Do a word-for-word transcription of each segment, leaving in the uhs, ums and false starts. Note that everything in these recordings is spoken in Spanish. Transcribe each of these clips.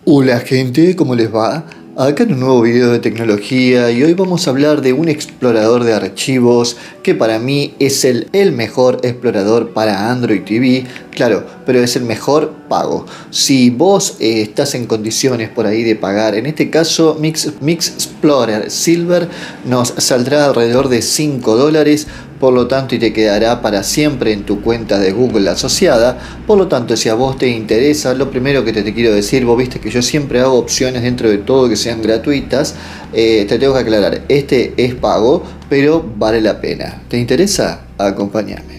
Hola gente, ¿cómo les va? Acá en un nuevo video de tecnología y hoy vamos a hablar de un explorador de archivos que para mí es el, el mejor explorador para Android T V, claro, pero es el mejor pago. Si vos eh, estás en condiciones por ahí de pagar, en este caso Mix, Mix Explorer Silver nos saldrá alrededor de cinco dólares, por lo tanto y te quedará para siempre en tu cuenta de Google asociada. Por lo tanto, si a vos te interesa, lo primero que te, te quiero decir, vos viste que yo siempre hago opciones dentro de todo que sean gratuitas, eh, te tengo que aclarar, este es pago, pero vale la pena. ¿Te interesa? Acompáñame.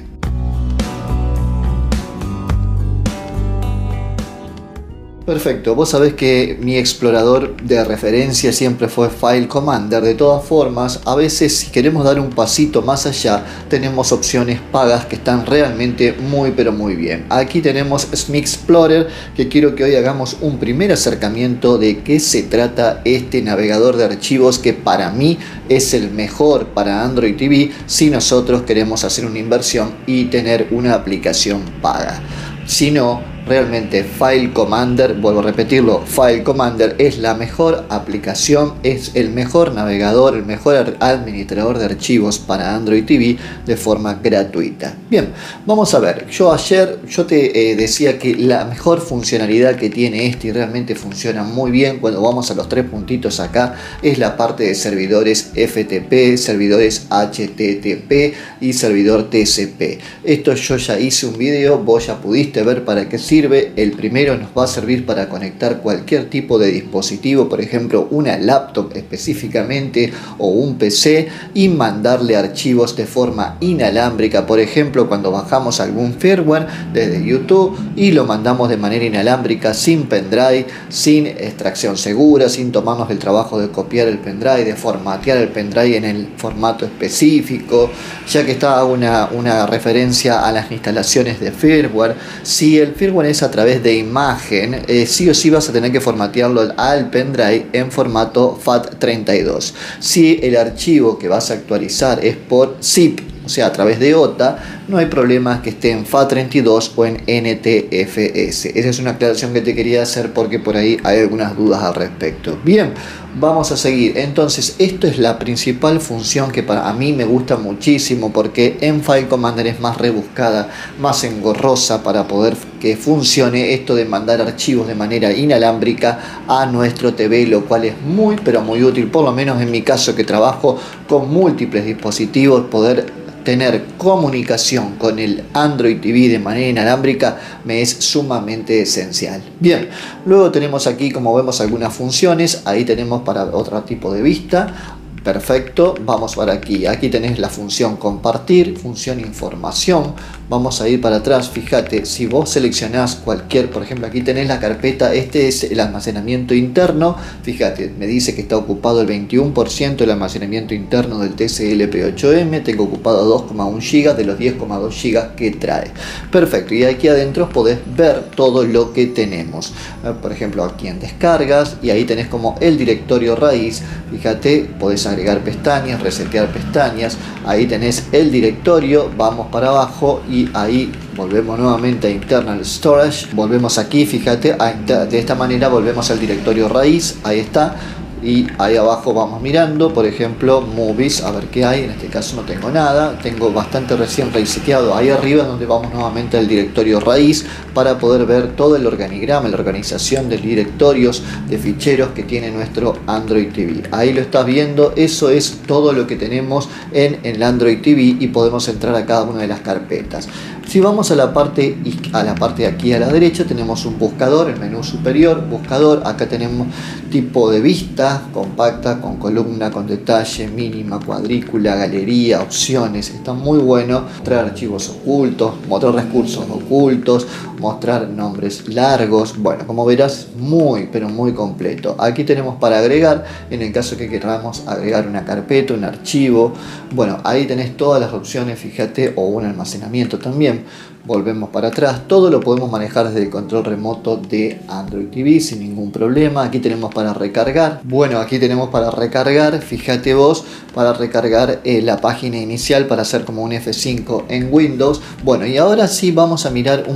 Perfecto, vos sabés que mi explorador de referencia siempre fue File Commander. De todas formas, a veces si queremos dar un pasito más allá, tenemos opciones pagas que están realmente muy pero muy bien. Aquí tenemos Mix Explorer, que quiero que hoy hagamos un primer acercamiento de qué se trata este navegador de archivos que para mí es el mejor para Android T V si nosotros queremos hacer una inversión y tener una aplicación paga. Si no, realmente File Commander, vuelvo a repetirlo, File Commander es la mejor aplicación, es el mejor navegador, el mejor administrador de archivos para Android T V de forma gratuita. Bien, vamos a ver, yo ayer yo te eh, decía que la mejor funcionalidad que tiene este y realmente funciona muy bien cuando vamos a los tres puntitos acá es la parte de servidores F T P, servidores H T T P y servidor T C P. Esto yo ya hice un video, vos ya pudiste ver para qué sirve. El primero nos va a servir para conectar cualquier tipo de dispositivo, por ejemplo una laptop específicamente o un P C, y mandarle archivos de forma inalámbrica, por ejemplo cuando bajamos algún firmware desde YouTube y lo mandamos de manera inalámbrica, sin pendrive, sin extracción segura, sin tomarnos el trabajo de copiar el pendrive, de formatear el pendrive en el formato específico. Ya que está una, una referencia a las instalaciones de firmware, si el firmware es a través de imagen, eh, sí o sí vas a tener que formatearlo al pendrive en formato FAT treinta y dos. Si el archivo que vas a actualizar es por zip, o sea a través de O T A, no hay problema que esté en FAT treinta y dos o en N T F S. Esa es una aclaración que te quería hacer porque por ahí hay algunas dudas al respecto. Bien, vamos a seguir. Entonces, esto es la principal función que para mí me gusta muchísimo, porque en File Commander es más rebuscada, más engorrosa para poder que funcione esto de mandar archivos de manera inalámbrica a nuestro T V, lo cual es muy pero muy útil, por lo menos en mi caso que trabajo con múltiples dispositivos. Poder tener comunicación con el Android T V de manera inalámbrica me es sumamente esencial. Bien, luego tenemos aquí, como vemos, algunas funciones. Ahí tenemos para otro tipo de vista. Perfecto, vamos para aquí. Aquí tenés la función compartir, función información. Vamos a ir para atrás. Fíjate, si vos seleccionás cualquier, por ejemplo, aquí tenés la carpeta, este es el almacenamiento interno. Fíjate, me dice que está ocupado el veintiuno por ciento del almacenamiento interno del T C L P ocho M. Tengo ocupado dos coma uno gigas de los diez coma dos gigas que trae. Perfecto, y aquí adentro podés ver todo lo que tenemos. Por ejemplo, aquí en descargas, y ahí tenés como el directorio raíz. Fíjate, podés agregar pestañas, resetear pestañas. Ahí tenés el directorio. Vamos para abajo y ahí volvemos nuevamente a Internal Storage. Volvemos aquí, fíjate, de esta manera volvemos al directorio raíz. Ahí está. Y ahí abajo vamos mirando, por ejemplo, Movies, a ver qué hay. En este caso no tengo nada, tengo bastante recién reseteado. Ahí arriba es donde vamos nuevamente al directorio raíz para poder ver todo el organigrama, la organización de directorios, de ficheros que tiene nuestro Android T V. Ahí lo estás viendo, eso es todo lo que tenemos en el Android T V y podemos entrar a cada una de las carpetas. Si vamos a la parte a la parte de aquí a la derecha, tenemos un buscador, el menú superior, buscador. Acá tenemos tipo de vista, compacta, con columna, con detalle, mínima, cuadrícula, galería, opciones. Está muy bueno. Mostrar archivos ocultos, mostrar recursos ocultos, mostrar nombres largos. Bueno, como verás, muy pero muy completo. Aquí tenemos para agregar, en el caso que queramos agregar una carpeta, un archivo. Bueno, ahí tenés todas las opciones, fíjate, o un almacenamiento también. Volvemos para atrás, todo lo podemos manejar desde el control remoto de Android T V sin ningún problema. Aquí tenemos para recargar, bueno, aquí tenemos para recargar, fíjate vos, para recargar eh, la página inicial para hacer como un F cinco en Windows. Bueno, y ahora sí vamos a mirar un poquito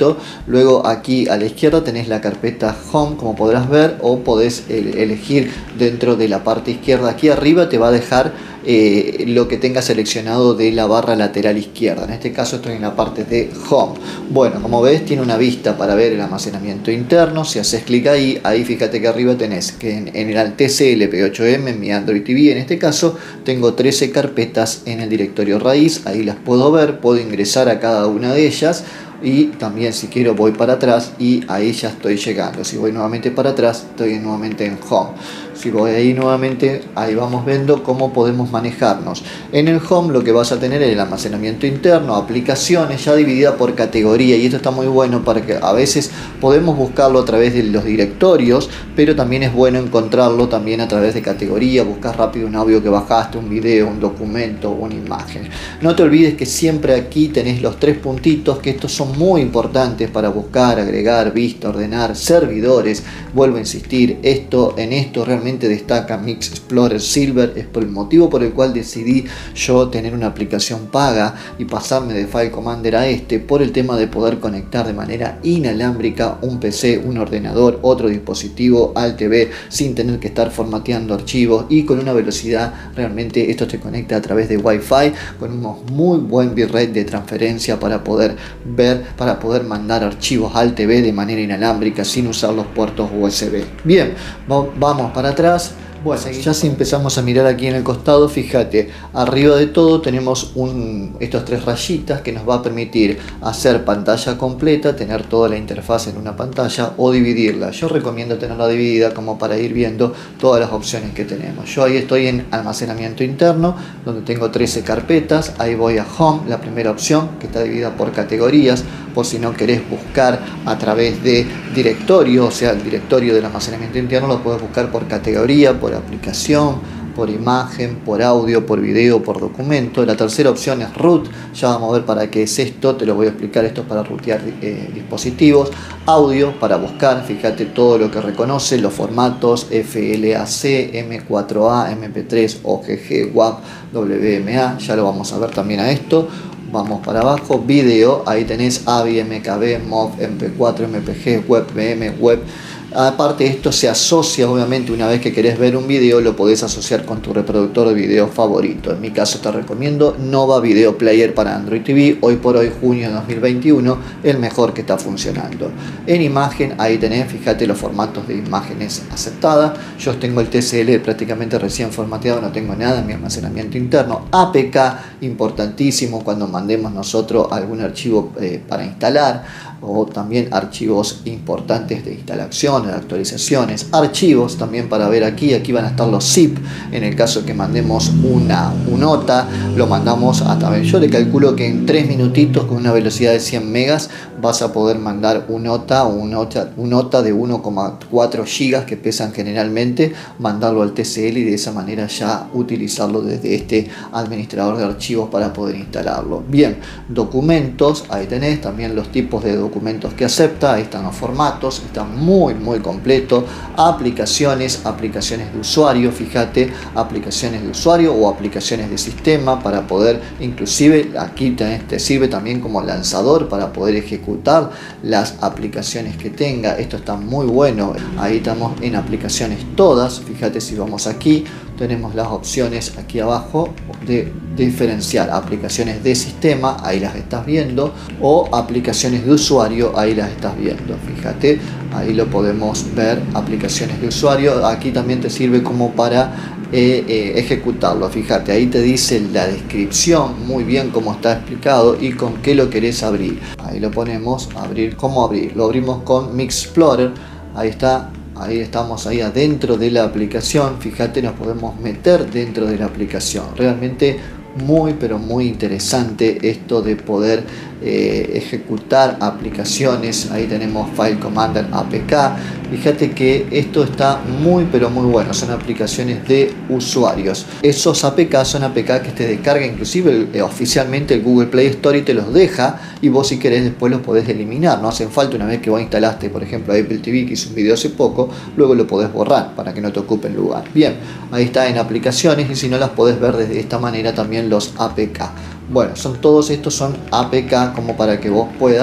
listo. Luego aquí a la izquierda tenés la carpeta Home, como podrás ver, o podés elegir dentro de la parte izquierda. Aquí arriba te va a dejar eh, lo que tenga seleccionado de la barra lateral izquierda. En este caso estoy en la parte de Home. Bueno, como ves tiene una vista para ver el almacenamiento interno. Si haces clic ahí, ahí fíjate que arriba tenés que en, en el T C L P ocho M, en mi Android T V en este caso, tengo trece carpetas en el directorio raíz. Ahí las puedo ver, puedo ingresar a cada una de ellas. Y también si quiero voy para atrás y ahí ya estoy llegando. Si voy nuevamente para atrás estoy nuevamente en Home. Si voy ahí nuevamente, ahí vamos viendo cómo podemos manejarnos. En el Home lo que vas a tener es el almacenamiento interno, aplicaciones ya dividida por categoría, y esto está muy bueno para que a veces podemos buscarlo a través de los directorios, pero también es bueno encontrarlo también a través de categoría. Buscas rápido un audio que bajaste, un video, un documento, una imagen. No te olvides que siempre aquí tenés los tres puntitos, que estos son muy importantes para buscar, agregar, vista, ordenar, servidores. Vuelvo a insistir, esto en esto realmente destaca Mix Explorer Silver. Es por el motivo por el cual decidí yo tener una aplicación paga y pasarme de File Commander a este, por el tema de poder conectar de manera inalámbrica un P C, un ordenador, otro dispositivo al T V sin tener que estar formateando archivos, y con una velocidad realmente esto te conecta a través de Wi-Fi con un muy buen bitrate de transferencia para poder ver, para poder mandar archivos al T V de manera inalámbrica sin usar los puertos U S B. Bien, vamos para atrás. Bueno, ya si empezamos a mirar aquí en el costado, fíjate, arriba de todo tenemos un, estos tres rayitas que nos va a permitir hacer pantalla completa, tener toda la interfaz en una pantalla, o dividirla. Yo recomiendo tenerla dividida como para ir viendo todas las opciones que tenemos. Yo ahí estoy en almacenamiento interno, donde tengo trece carpetas. Ahí voy a Home, la primera opción, que está dividida por categorías, por si no querés buscar a través de directorio, o sea, el directorio del almacenamiento interno lo puedes buscar por categoría, por aplicación, por imagen, por audio, por video, por documento. La tercera opción es root. Ya vamos a ver para qué es esto, te lo voy a explicar. Esto es para rutear eh, dispositivos. Audio, para buscar, fíjate todo lo que reconoce, los formatos F L A C, M cuatro A, M P tres, O G G, W A V, W M A, ya lo vamos a ver también a esto. Vamos para abajo, video, ahí tenés A V I, M K B, M O V, M P cuatro, M P G, WebVM, Web. Aparte esto se asocia, obviamente, una vez que querés ver un video lo podés asociar con tu reproductor de video favorito. En mi caso te recomiendo Nova Video Player para Android T V. Hoy por hoy, junio de dos mil veintiuno, el mejor que está funcionando. En imagen, ahí tenés, fíjate los formatos de imágenes aceptadas. Yo tengo el T C L prácticamente recién formateado, no tengo nada en mi almacenamiento interno. A P K, importantísimo cuando mandemos nosotros algún archivo eh, para instalar, o también archivos importantes de instalación, de actualizaciones, archivos también para ver aquí. Aquí van a estar los zip, en el caso que mandemos una un nota, lo mandamos a través, yo le calculo que en tres minutitos con una velocidad de cien megas vas a poder mandar un nota o un nota, un nota de uno coma cuatro gigas que pesan generalmente, mandarlo al T C L y de esa manera ya utilizarlo desde este administrador de archivos para poder instalarlo. Bien, documentos, ahí tenés también los tipos de documentos documentos que acepta. Ahí están los formatos, está muy muy completo. Aplicaciones, aplicaciones de usuario, fíjate, aplicaciones de usuario o aplicaciones de sistema para poder, inclusive aquí te, te sirve también como lanzador para poder ejecutar las aplicaciones que tenga. Esto está muy bueno. Ahí estamos en aplicaciones todas, fíjate, si vamos aquí tenemos las opciones aquí abajo de diferenciar aplicaciones de sistema, ahí las estás viendo, o aplicaciones de usuario, ahí las estás viendo, fíjate, ahí lo podemos ver, aplicaciones de usuario. Aquí también te sirve como para eh, eh, ejecutarlo, fíjate, ahí te dice la descripción muy bien cómo está explicado y con qué lo querés abrir. Ahí lo ponemos, abrir, cómo abrir, lo abrimos con Mix Explorer, ahí está. Ahí estamos ahí adentro de la aplicación, fíjate, nos podemos meter dentro de la aplicación. Realmente muy pero muy interesante esto de poder eh, ejecutar aplicaciones. Ahí tenemos File Commander A P K. Fíjate que esto está muy pero muy bueno, son aplicaciones de usuarios. Esos A P K son A P K que te descarga inclusive eh, oficialmente el Google Play Store y te los deja, y vos si querés después los podés eliminar. No hacen falta, una vez que vos instalaste por ejemplo Apple T V, que hice un video hace poco, luego lo podés borrar para que no te ocupen lugar. Bien, ahí está en aplicaciones, y si no las podés ver desde esta manera también los A P K. Bueno, son todos estos son A P K como para que vos puedas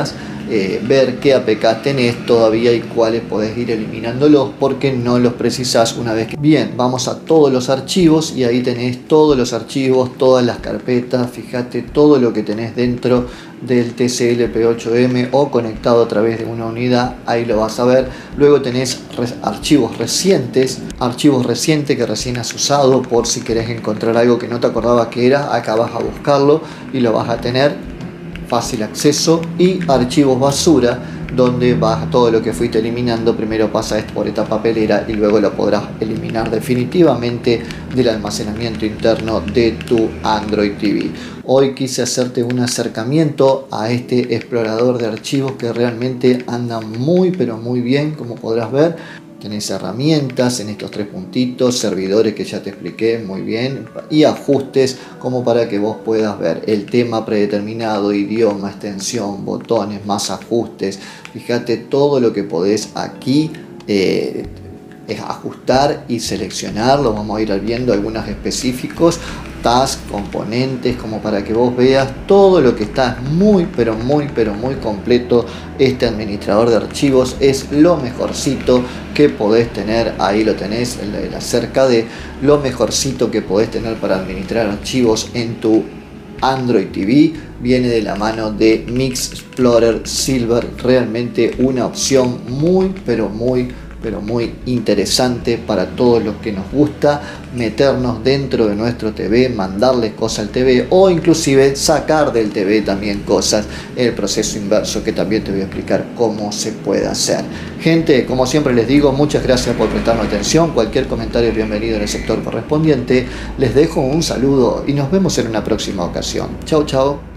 eh, ver qué A P K tenés todavía y cuáles podés ir eliminándolos porque no los precisás una vez que... Bien, vamos a todos los archivos y ahí tenés todos los archivos, todas las carpetas, fíjate todo lo que tenés dentro del T C L P ocho M o conectado a través de una unidad, ahí lo vas a ver. Luego tenés archivos recientes, archivos recientes que recién has usado por si querés encontrar algo que no te acordabas que era, acá vas a buscarlo y lo vas a tener, fácil acceso. Y archivos basura, donde vas todo lo que fuiste eliminando, primero pasa esto por esta papelera y luego lo podrás eliminar definitivamente del almacenamiento interno de tu Android T V. Hoy quise hacerte un acercamiento a este explorador de archivos que realmente anda muy pero muy bien, como podrás ver. Tenés herramientas en estos tres puntitos, servidores que ya te expliqué muy bien y ajustes como para que vos puedas ver el tema predeterminado, idioma, extensión, botones, más ajustes. Fíjate todo lo que podés aquí eh, es ajustar y seleccionar. Lo vamos a ir viendo algunos específicos, tasks, componentes, como para que vos veas todo lo que está muy pero muy pero muy completo. Este administrador de archivos es lo mejorcito que podés tener. Ahí lo tenés, el, el acerca de lo mejorcito que podés tener para administrar archivos en tu Android T V. Viene de la mano de Mix Explorer Silver, realmente una opción muy pero muy pero muy interesante para todos los que nos gusta meternos dentro de nuestro T V, mandarle cosas al T V o inclusive sacar del T V también cosas, el proceso inverso que también te voy a explicar cómo se puede hacer. Gente, como siempre les digo, muchas gracias por prestarme atención. Cualquier comentario es bienvenido en el sector correspondiente. Les dejo un saludo y nos vemos en una próxima ocasión. Chau, chau.